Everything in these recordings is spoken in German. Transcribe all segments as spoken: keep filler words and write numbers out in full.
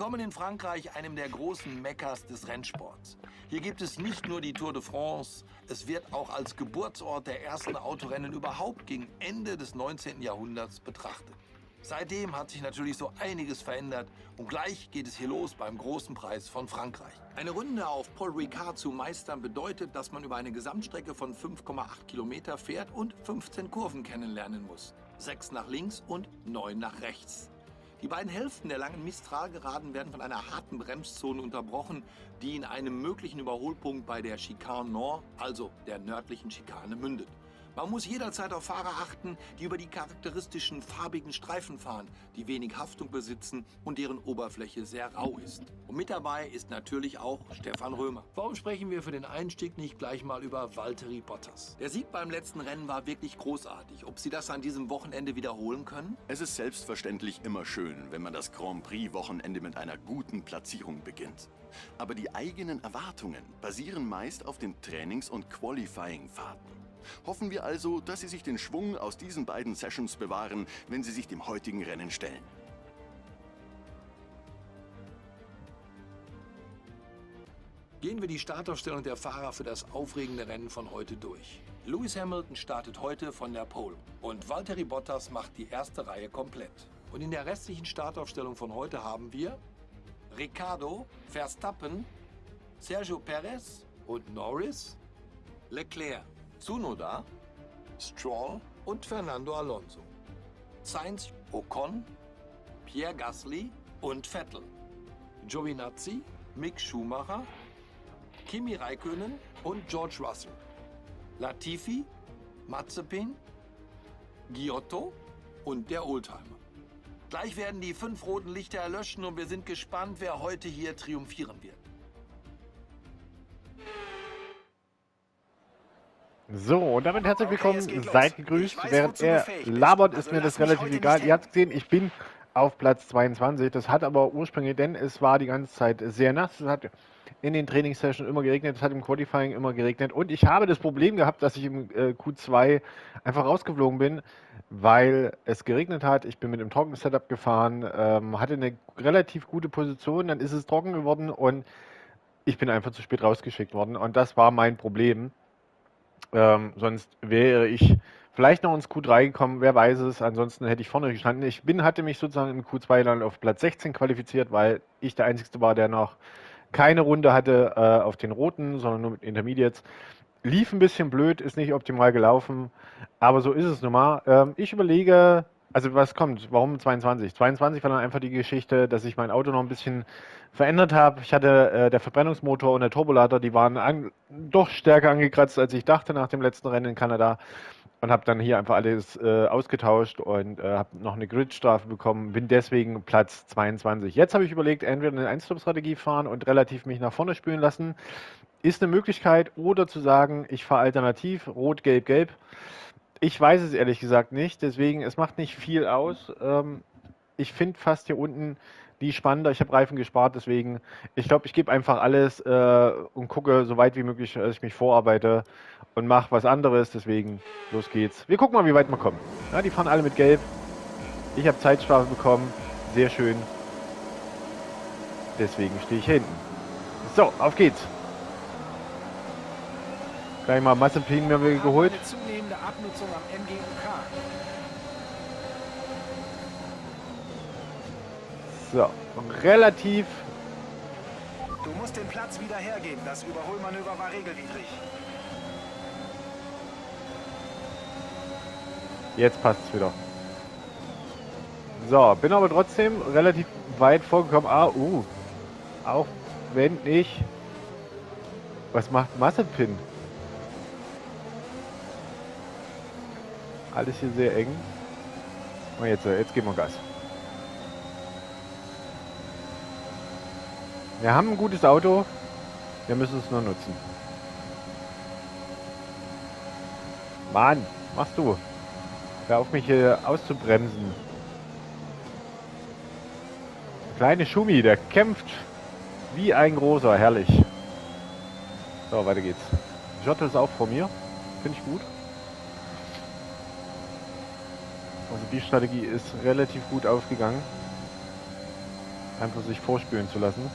Willkommen in Frankreich, einem der großen Mekkas des Rennsports. Hier gibt es nicht nur die Tour de France, es wird auch als Geburtsort der ersten Autorennen überhaupt gegen Ende des neunzehnten Jahrhunderts betrachtet. Seitdem hat sich natürlich so einiges verändert und gleich geht es hier los beim großen Preis von Frankreich. Eine Runde auf Paul Ricard zu meistern bedeutet, dass man über eine Gesamtstrecke von fünf Komma acht Kilometer fährt und fünfzehn Kurven kennenlernen muss. Sechs nach links und neun nach rechts. Die beiden Hälften der langen Mistral-Geraden werden von einer harten Bremszone unterbrochen, die in einem möglichen Überholpunkt bei der Chicane Nord, also der nördlichen Schikane, mündet. Man muss jederzeit auf Fahrer achten, die über die charakteristischen farbigen Streifen fahren, die wenig Haftung besitzen und deren Oberfläche sehr rau ist. Und mit dabei ist natürlich auch Stefan Römer. Warum sprechen wir für den Einstieg nicht gleich mal über Valtteri Bottas? Der Sieg beim letzten Rennen war wirklich großartig. Ob Sie das an diesem Wochenende wiederholen können? Es ist selbstverständlich immer schön, wenn man das Grand Prix-Wochenende mit einer guten Platzierung beginnt. Aber die eigenen Erwartungen basieren meist auf den Trainings- und Qualifying-Fahrten. Hoffen wir also, dass Sie sich den Schwung aus diesen beiden Sessions bewahren, wenn Sie sich dem heutigen Rennen stellen. Gehen wir die Startaufstellung der Fahrer für das aufregende Rennen von heute durch. Lewis Hamilton startet heute von der Pole und Valtteri Bottas macht die erste Reihe komplett. Und in der restlichen Startaufstellung von heute haben wir Ricciardo, Verstappen, Sergio Perez und Norris, Leclerc, Tsunoda, Stroll und Fernando Alonso. Sainz, Ocon, Pierre Gasly und Vettel. Giovinazzi, Mick Schumacher, Kimi Räikkönen und George Russell. Latifi, Mazepin, Giotto und der Oldtimer. Gleich werden die fünf roten Lichter erlöschen und wir sind gespannt, wer heute hier triumphieren wird. So, und damit herzlich willkommen, Okay, seid gegrüßt. weiß, Während wozu du er fähig bist. labert, ist Also mir das lass mich relativ heute egal. nicht Ihr habt gesehen, ich bin auf Platz zweiundzwanzig. Das hat aber ursprünglich, denn es war die ganze Zeit sehr nass. Es hat in den Trainingssessions immer geregnet, es hat im Qualifying immer geregnet. Und ich habe das Problem gehabt, dass ich im äh, Q zwei einfach rausgeflogen bin, weil es geregnet hat. Ich bin mit dem Trocken-Setup gefahren, ähm, hatte eine relativ gute Position, dann ist es trocken geworden und ich bin einfach zu spät rausgeschickt worden. Und das war mein Problem. Ähm, sonst wäre ich vielleicht noch ins Q drei gekommen, wer weiß es. Ansonsten hätte ich vorne gestanden. Ich bin, hatte mich sozusagen im Q zwei dann auf Platz sechzehn qualifiziert, weil ich der Einzige war, der noch keine Runde hatte äh, auf den roten, sondern nur mit Intermediates. Lief ein bisschen blöd, ist nicht optimal gelaufen, aber so ist es nun mal. Ähm, ich überlege, also was kommt, warum zweiundzwanzig? zweiundzwanzig war dann einfach die Geschichte, dass ich mein Auto noch ein bisschen verändert habe. Ich hatte äh, der Verbrennungsmotor und der Turbolader, die waren an, doch stärker angekratzt, als ich dachte nach dem letzten Rennen in Kanada. Und habe dann hier einfach alles äh, ausgetauscht und äh, habe noch eine Gridstrafe bekommen, bin deswegen Platz zweiundzwanzig. Jetzt habe ich überlegt, entweder eine Einstop-Strategie fahren und relativ mich nach vorne spülen lassen. Ist eine Möglichkeit, oder zu sagen, ich fahre alternativ, rot, gelb, gelb. Ich weiß es ehrlich gesagt nicht, deswegen, es macht nicht viel aus. Ähm, ich finde fast hier unten die spannender. Ich habe Reifen gespart, deswegen, ich glaube, ich gebe einfach alles äh, und gucke so weit wie möglich, dass ich mich vorarbeite und mache was anderes. Deswegen, los geht's. Wir gucken mal, wie weit wir kommen. Ja, die fahren alle mit Gelb. Ich habe Zeitstrafe bekommen. Sehr schön. Deswegen stehe ich hinten. So, auf geht's. Gleich mal Mazepin mir geholt. Eine zunehmende Abnutzung am M G U K. So, relativ. Du musst den Platz wieder hergeben. Das Überholmanöver war regelwidrig. Jetzt passt es wieder. So, bin aber trotzdem relativ weit vorgekommen. Ah, uh. Auch wenn ich... Was macht Mazepin? Alles hier sehr eng. Und jetzt, jetzt geben wir Gas. Wir haben ein gutes Auto. Wir müssen es nur nutzen. Mann, machst du? Hör auf, mich hier auszubremsen. Der kleine Schumi, der kämpft wie ein großer. Herrlich. So, weiter geht's. Giotto ist auch vor mir. Finde ich gut. Also die Strategie ist relativ gut aufgegangen. einfach sich vorspülen zu lassen.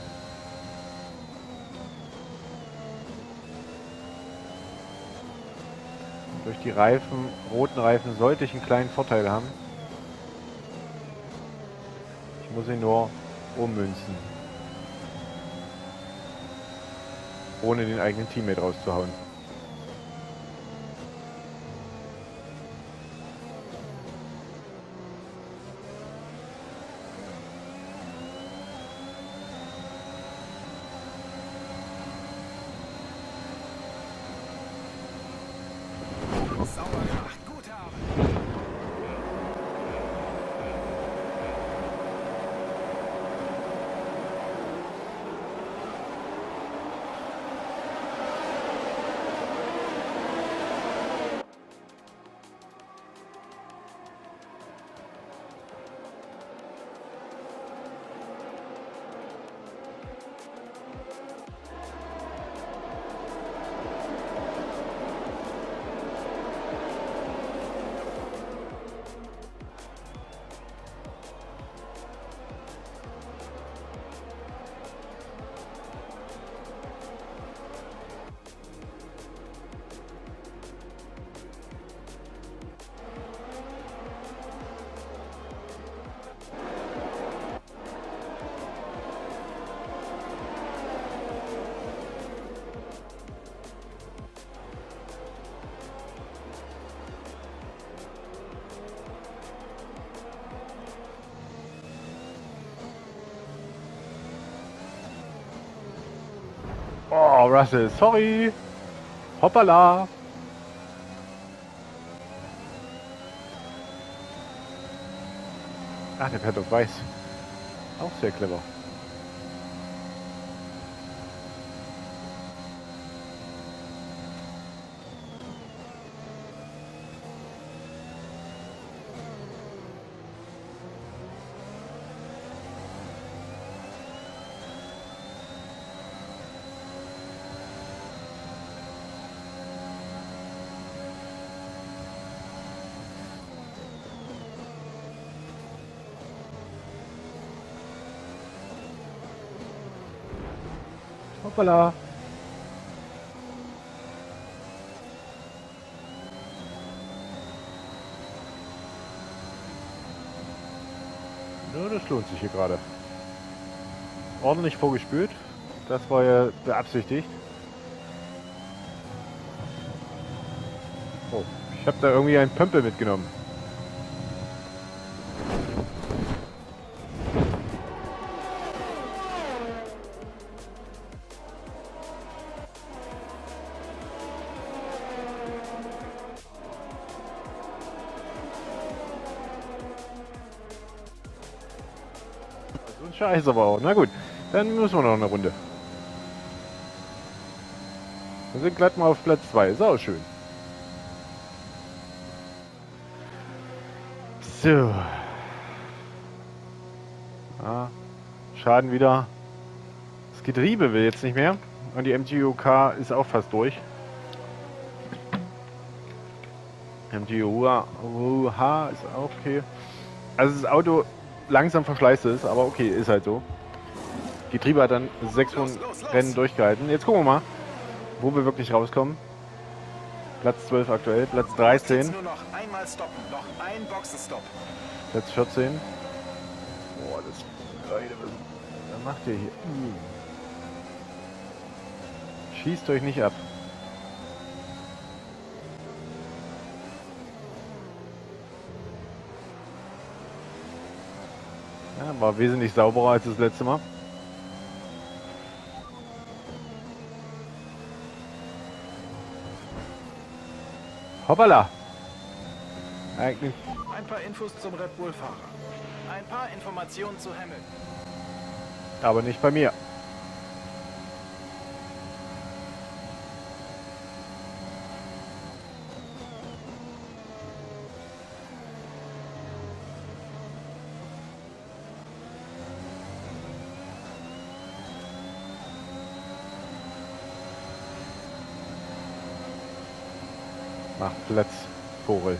Und durch die Reifen, roten Reifen, sollte ich einen kleinen Vorteil haben. Ich muss ihn nur ummünzen. Ohne den eigenen Teammate rauszuhauen. Sauber gemacht. Gute Arbeit. Oh, Russell, sorry. Hoppala. Ach, der fährt auf weiß. Auch sehr clever. Hoppala. Ja, das lohnt sich hier gerade. Ordentlich vorgespült. Das war ja beabsichtigt. Oh, ich habe da irgendwie einen Pömpel mitgenommen. So ein Scheiß aber auch. Na gut, dann müssen wir noch eine Runde. Wir sind glatt mal auf Platz zwei. Ist auch schön. So. Ah, Schaden wieder. Das Getriebe will jetzt nicht mehr. Und die M G U K ist auch fast durch. M G U H ist auch okay. Also das Auto langsam verschleißt es, aber okay, ist halt so. Getriebe hat dann sechs Los, los, los. Rennen durchgehalten. Jetzt gucken wir mal, wo wir wirklich rauskommen. Platz zwölf aktuell, Platz Jetzt dreizehn, nur noch einmal stoppen. Noch ein Boxenstopp. Platz vierzehn. Boah, das... Leute, was macht ihr hier? Schießt euch nicht ab. Ja, war wesentlich sauberer als das letzte Mal. Hoppala! Eigentlich. Ein paar Infos zum Red Bull-Fahrer. Ein paar Informationen zu Hamilton. Aber nicht bei mir. Macht Platz, Vogel.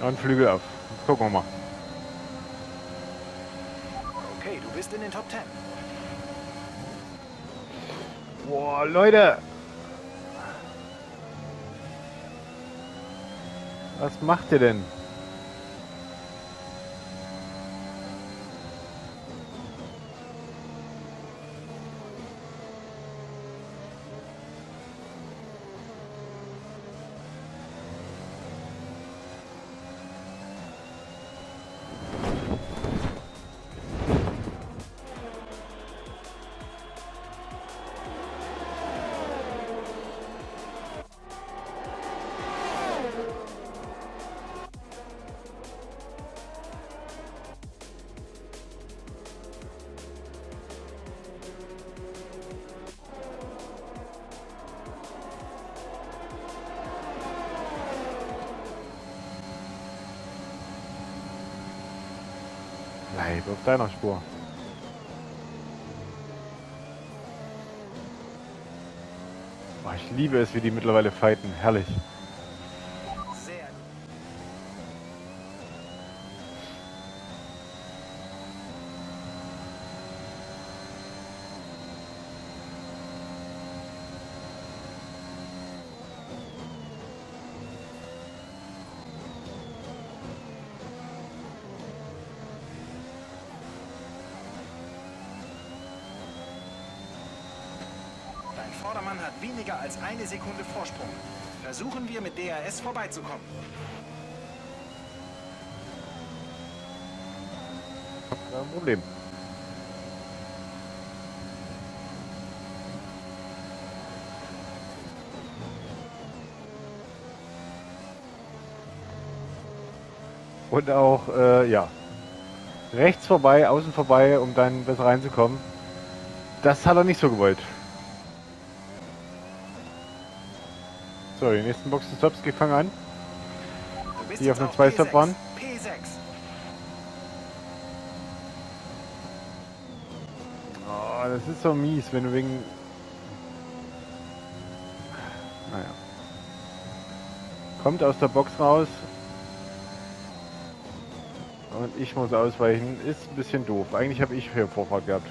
Und Flügel auf. Gucken wir mal. Okay, du bist in den Top Ten. Boah, Leute! Was macht ihr denn? Bleib auf deiner Spur. Boah, ich liebe es, wie die mittlerweile fighten. Herrlich. Sehr. Dein Vordermann hat weniger als eine Sekunde Vorsprung. Versuchen wir mit D R S vorbeizukommen. Kein Problem. Und auch, äh, ja, rechts vorbei, außen vorbei, um dann besser reinzukommen. Das hat er nicht so gewollt. So, die nächsten Boxenstops gefangen an. Du bist Die auf jetzt einem Zwei-Stop P sechs. waren. P sechs. Oh, das ist so mies, wenn du wegen... Naja. Kommt aus der Box raus. Und ich muss ausweichen. Ist ein bisschen doof. Eigentlich habe ich hier Vorfahrt gehabt.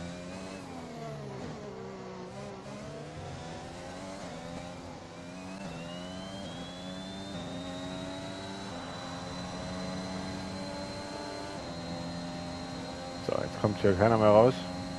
So, jetzt kommt hier keiner mehr raus.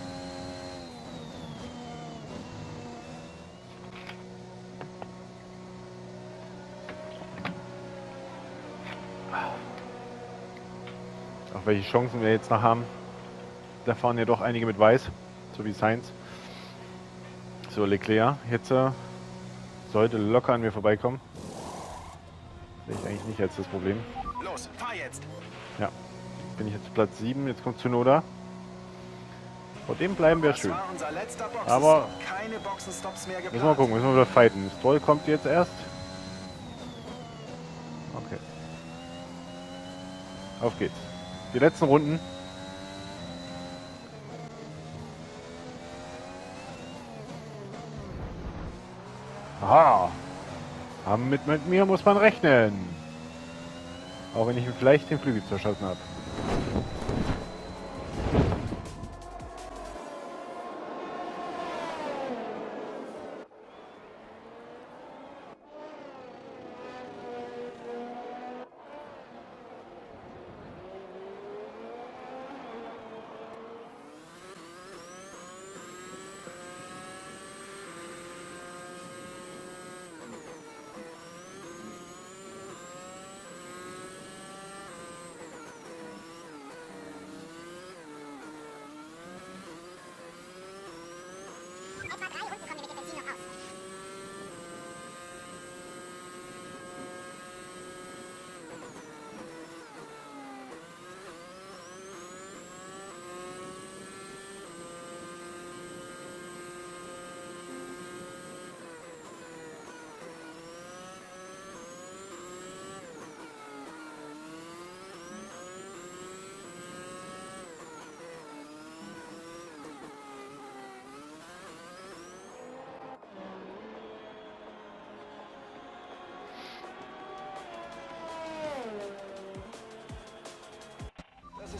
Auch welche Chancen wir jetzt noch haben. Da fahren ja doch einige mit Weiß, so wie Sainz. So, Leclerc jetzt äh, sollte locker an mir vorbeikommen. Sehe ich eigentlich nicht als das Problem. Los, fahr jetzt. Ja, bin ich jetzt Platz sieben, jetzt kommt Tsunoda. Vor dem bleiben wir Das schön. war unser letzter Boxenstopp. Aber- Keine Boxenstops mehr Müssen wir geplant. mal gucken, müssen wir wieder fighten. Stroll kommt jetzt erst. Okay. Auf geht's. Die letzten Runden. Aha. Aber mit, mit mir muss man rechnen. Auch wenn ich vielleicht den Flügel zerschossen habe.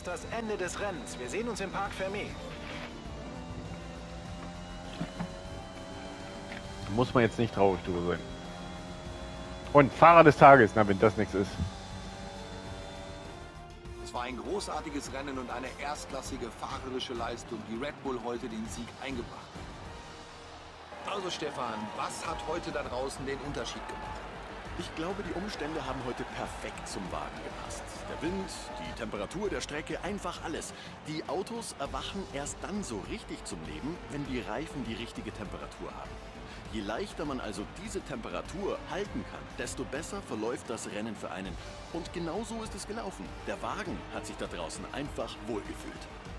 das Ende des Rennens. Wir sehen uns im Parc Fermé. Muss man jetzt nicht traurig drüber sein. Und Fahrer des Tages, na wenn das nichts ist. Es war ein großartiges Rennen und eine erstklassige fahrerische Leistung, die Red Bull heute den Sieg eingebracht hat. Also Stefan, was hat heute da draußen den Unterschied gemacht? Ich glaube, die Umstände haben heute perfekt zum Wagen gepasst. Der Wind, die Temperatur der Strecke, einfach alles. Die Autos erwachen erst dann so richtig zum Leben, wenn die Reifen die richtige Temperatur haben. Je leichter man also diese Temperatur halten kann, desto besser verläuft das Rennen für einen. Und genau so ist es gelaufen. Der Wagen hat sich da draußen einfach wohlgefühlt.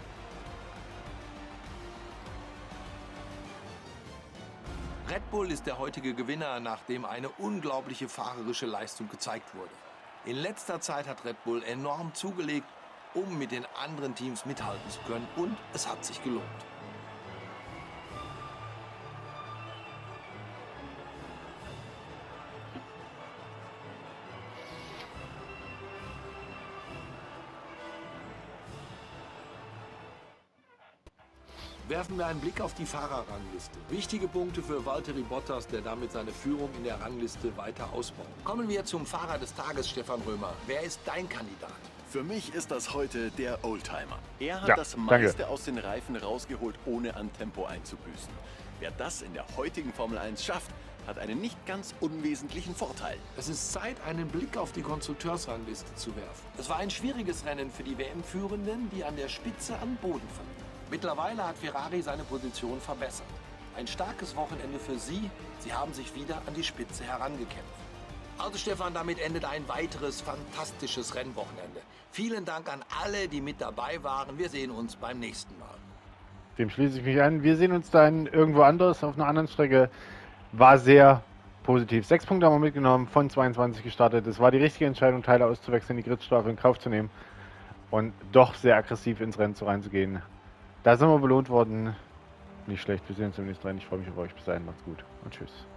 Red Bull ist der heutige Gewinner, nachdem eine unglaubliche fahrerische Leistung gezeigt wurde. In letzter Zeit hat Red Bull enorm zugelegt, um mit den anderen Teams mithalten zu können, und es hat sich gelohnt. Werfen wir einen Blick auf die Fahrerrangliste. Wichtige Punkte für Valtteri Bottas, der damit seine Führung in der Rangliste weiter ausbaut. Kommen wir zum Fahrer des Tages, Stefan Römer. Wer ist dein Kandidat? Für mich ist das heute der Oldtimer. Er hat Ja, das danke. meiste aus den Reifen rausgeholt, ohne an Tempo einzubüßen. Wer das in der heutigen Formel eins schafft, hat einen nicht ganz unwesentlichen Vorteil. Es ist Zeit, einen Blick auf die Konstrukteursrangliste zu werfen. Es war ein schwieriges Rennen für die W M-Führenden, die an der Spitze an Boden verlieren. Mittlerweile hat Ferrari seine Position verbessert. Ein starkes Wochenende für sie. Sie haben sich wieder an die Spitze herangekämpft. Also Stefan, damit endet ein weiteres fantastisches Rennwochenende. Vielen Dank an alle, die mit dabei waren. Wir sehen uns beim nächsten Mal. Dem schließe ich mich an. Wir sehen uns dann irgendwo anders auf einer anderen Strecke. War sehr positiv. Sechs Punkte haben wir mitgenommen, von zweiundzwanzig gestartet. Es war die richtige Entscheidung, Teile auszuwechseln, die Gridstrafe in Kauf zu nehmen und doch sehr aggressiv ins Rennen reinzugehen. Da sind wir belohnt worden. Nicht schlecht. Wir sehen uns im nächsten Rennen. Ich freue mich auf euch. Bis dahin. Macht's gut und tschüss.